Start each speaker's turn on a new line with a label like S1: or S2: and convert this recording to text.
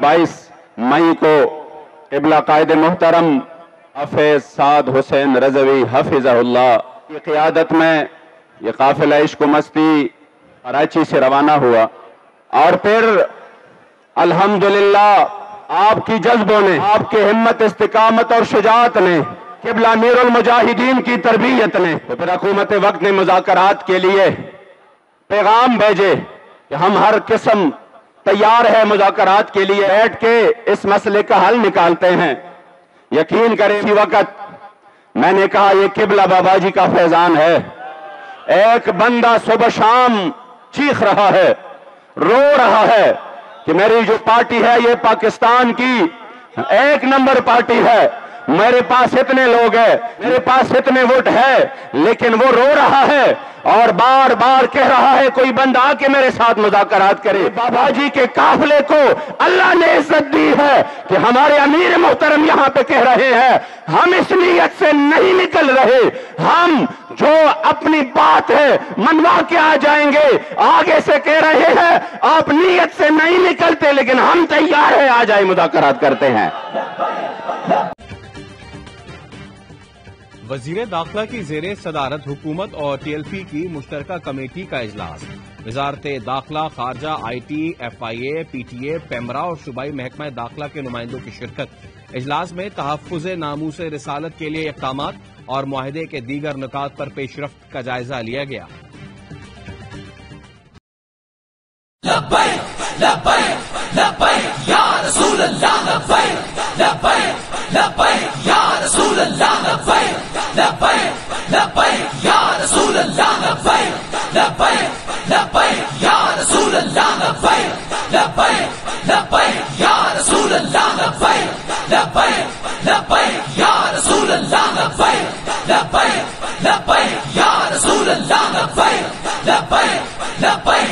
S1: 22 मई को क़िबला कायद मोहतरम हाफिज साद हुसैन रज़वी हफिज़हुल्लाह की क़ियादत में ये काफ़िला इश्क मस्ती कराची से रवाना हुआ और फिर अल्हम्दुलिल्लाह आपकी जज्बों ने, आपके हिम्मत, इस्तिकामत और शुजाअत ने, क़िबला अमीरुल मुजाहिदीन की तरबियत ने, तो फिर हुकूमत वक्त ने मुज़ाकरात के लिए पैगाम भेजे कि हम हर किस्म तैयार है मुज़ाकरात के लिए, बैठ के इस मसले का हल निकालते हैं। यकीन करें इसी वक्त मैंने कहा ये क़िबला बाबा जी का फैजान है। एक बंदा सुबह शाम चीख रहा है, रो रहा है कि मेरी जो पार्टी है ये पाकिस्तान की 1 नंबर पार्टी है, मेरे पास इतने लोग हैं, मेरे पास इतने वोट है, लेकिन वो रो रहा है और बार बार कह रहा है कोई बंदा आके मेरे साथ मुज़ाकरात करे। बाबा जी के काफिले को अल्लाह ने इज्जत दी है कि हमारे अमीर मोहतरम यहाँ पे कह रहे हैं, हम इस नीयत से नहीं निकल रहे, हम जो अपनी बात है मनवा के आ जाएंगे, आगे से कह रहे हैं आप नीयत से नहीं निकलते, लेकिन हम तैयार है, आ जाए मुज़ाकरात करते हैं।
S2: वज़ीर दाखिला की ज़ेरे सदारत हुकूमत और TLP की मुश्तरका कमेटी का इजलास। वज़ारत दाखिला, खारजा, IT, FIA, PTA, पेमरा और सूबाई महकमा दाखिला के नुमाइंदों की शिरकत। इजलास में तहफ़्फ़ुज़ नामूस रिसालत के लिए इक़दामात और मुआहदे के दीगर नुकात पर पेशरफ्त का जायजा लिया गया।
S3: लब्बैक लब्बैक लब्बैक या रसूल अल्लाह, लब्बैक लब्बैक लब्बैक या रसूल अल्लाह, लब्बैक लब्बैक लब्बैक या रसूल अल्लाह, लब्बैक लब्बैक लब्बैक या रसूल अल्लाह, लब्बैक लब्बैक लब्बैक या रसूल अल्लाह, लब्बैक लब्बैक लब्बैक या रसूल अल्लाह, लब्बैक लब्बैक लब्बैक या रसूल अल्लाह, लब्बैक लब्बैक लब्बैक